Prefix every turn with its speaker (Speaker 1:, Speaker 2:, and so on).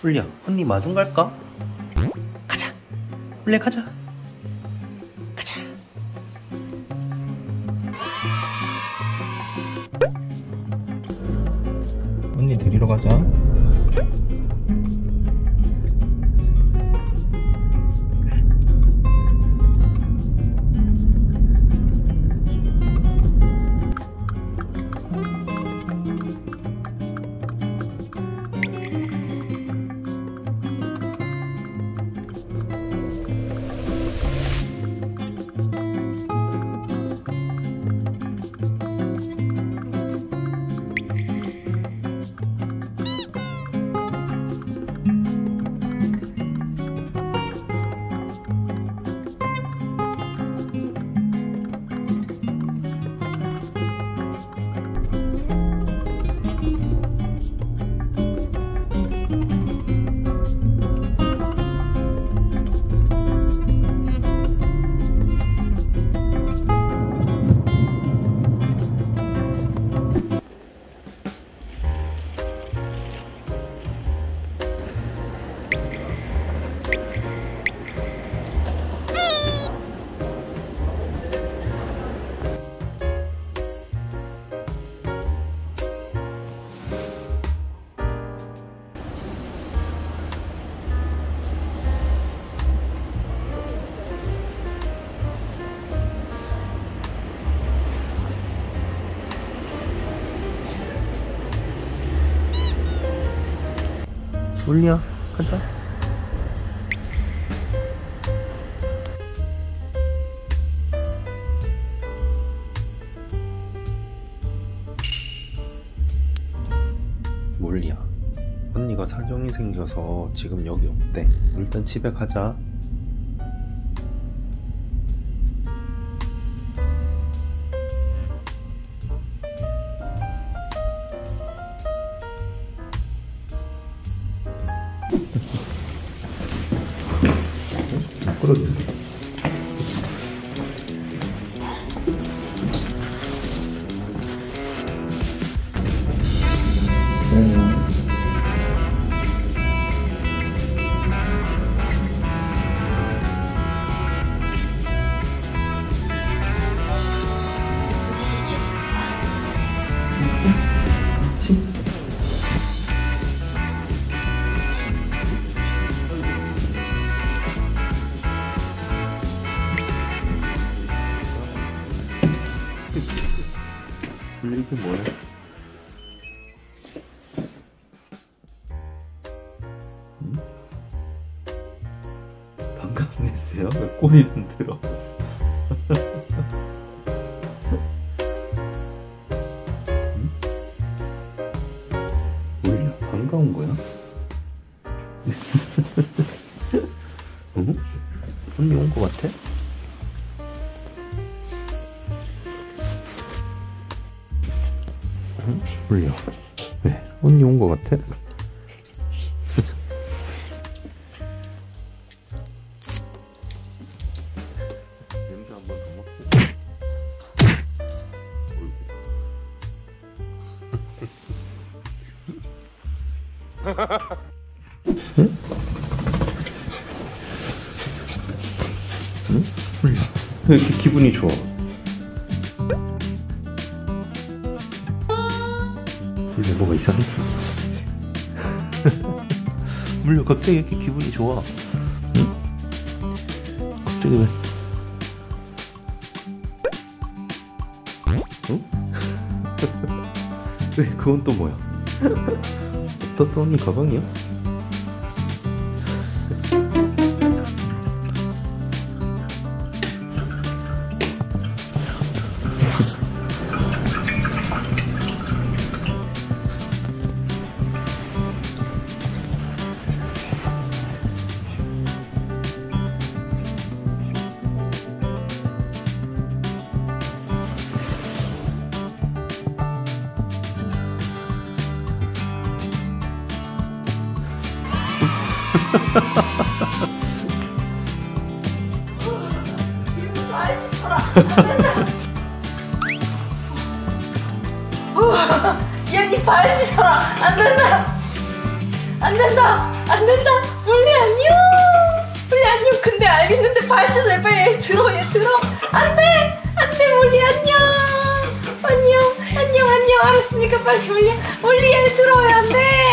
Speaker 1: 훌리야, 언니 마중 갈까? 가자. 훌리야, 가자. 가자. 언니 데리러 가자. 훌리야, 가자. 몰리야, 언니가 사정이 생겨서 지금 여기 없대. 일단 집에 가자. 끌어준다. 근데 이게 뭐야? 응? 반가운 냄새야? 왜 꼬리는 들어? 응? 뭐야? 반가운 거야? 응? 언니 온 거 같아? 응? 몰려. 왜? 언니 온 거 같아? 냄새 한 번 더 맡고. 응? 응? 몰려. 왜 이렇게 기분이 좋아? 물려, 뭐가 이상해? 물려, 갑자기 이렇게 기분이 좋아? 응? 갑자기 왜? 응? 왜? 그건 또 뭐야? 또 언니 가방이야?
Speaker 2: 야, 니 발 씻어라. 안 된다. 안 된다. 안 된다. 몰리 안녕. 몰리 안녕. 근데 알겠는데 발 씻어. 빨리 들어. 얘 들어. 안 돼. 안 돼. 몰리 안녕. 안녕. 안녕. 안녕. 알았으니까 빨리 몰리 얘 들어야 안 돼.